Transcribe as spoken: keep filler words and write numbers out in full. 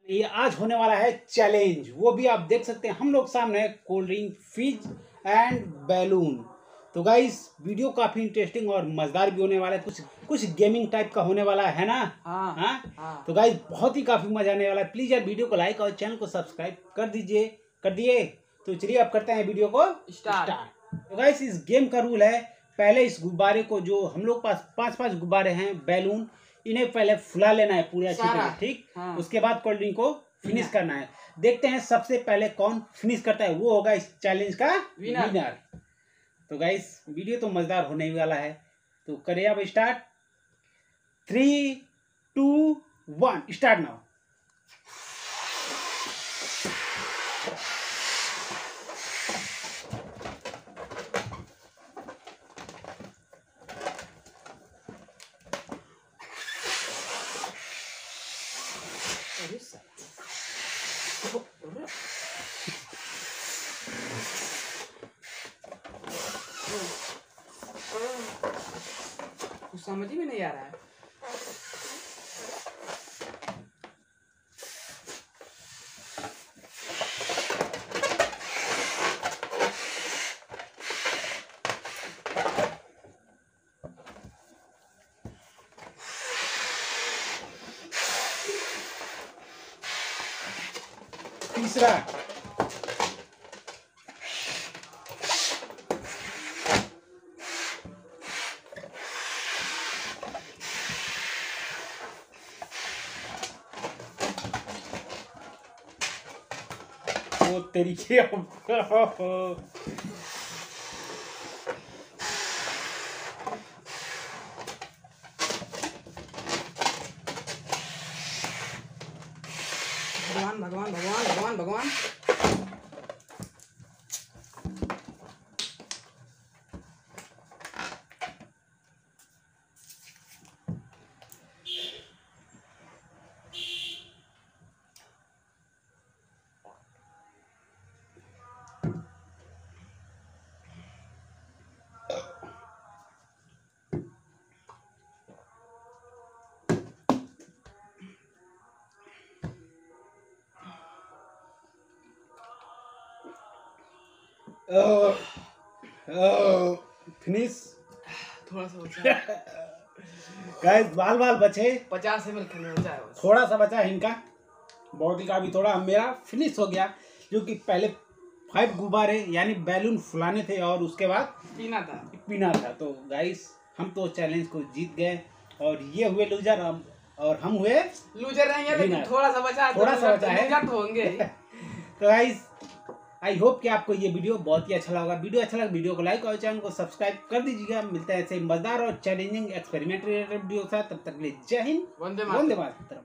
ये आज होने वाला है चैलेंज, वो भी आप देख सकते हैं हम लोग सामने cold drink, fizz and balloon. तो गाइस वीडियो काफी इंटरेस्टिंग और मजेदार भी होने वाला है, कुछ कुछ गेमिंग टाइप का होने वाला है ना। हाँ, हाँ? हाँ। तो गाइस बहुत ही काफी मजा आने वाला है। प्लीज यार वीडियो को लाइक और चैनल को सब्सक्राइब कर दीजिए। कर दिए तो चलिए अब करते हैं वीडियो को स्टार्ट। तो गाइस इस गेम का रूल है, पहले इस गुब्बारे को, जो हम लोग पास पांच पांच गुब्बारे हैं बैलून, इन्हें पहले फुला लेना है पूरे अच्छी तरह, ठीक। हाँ। उसके बाद कोल्ड ड्रिंक को फिनिश करना है। देखते हैं सबसे पहले कौन फिनिश करता है, वो होगा इस चैलेंज का विनर। विनर। तो गाइस वीडियो तो मजेदार होने ही वाला है, तो करिए अब start. Three two one start now. कुछ समझ में नहीं आ रहा है। तीसरा, वो तरीके भगवान भगवान भगवान भगवान भगवान। फिनिश। थोड़ा सा बचा। गाइस बाल बाल बचे, पचास एम एल खाने बचा है बस। थोड़ा सा बचा है इनका, बॉडी का भी थोड़ा। मेरा फिनिश हो गया, जो कि पहले फाइव गुब्बारे यानी बैलून फुलाने थे और उसके बाद पीना था पीना था। तो गाइस हम तो चैलेंज को जीत गए और ये हुए लूजर, हम और हम हुए लूजर रहेंगे, लेकिन winner। थोड़ा सा बचा है, थोड़ा तो सा बचा है। लूजर तो होंगे ही। तो गाइस आई होप कि आपको ये वीडियो बहुत ही अच्छा लगा। वीडियो अच्छा लगा वीडियो को लाइक और चैनल को सब्सक्राइब कर दीजिएगा। मिलता है ऐसे मजेदार और चैलेंजिंग एक्सपेरिमेंट रिलेटेड वीडियो के साथ। तब तक के लिए जय हिंद, वंदे वंदे मातरम। मातरम।